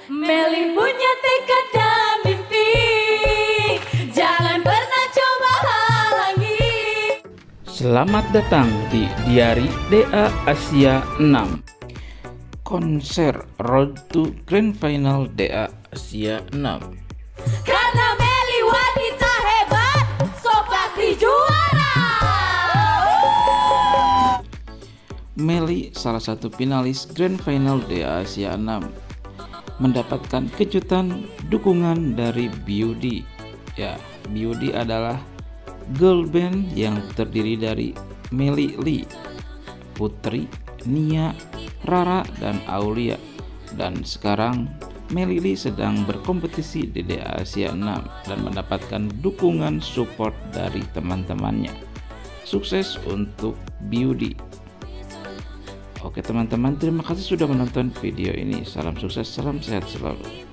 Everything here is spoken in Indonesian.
Meli punya tekad dan mimpi, jangan pernah coba halangi. Selamat datang di Diari DA Asia 6. Konser Road to Grand Final DA Asia 6. Karena Meli wanita hebat, so pasti juara. Meli, salah satu finalis Grand Final DA Asia 6, mendapatkan kejutan dukungan dari BUD. Ya, BUD adalah girl band yang terdiri dari Meli Lee, Putri, Nia, Rara, dan Aulia. Dan sekarang Meli Lee sedang berkompetisi di DA Asia 6 dan mendapatkan dukungan support dari teman-temannya. Sukses untuk BUD. Oke teman-teman, terima kasih sudah menonton video ini. Salam sukses, salam sehat selalu.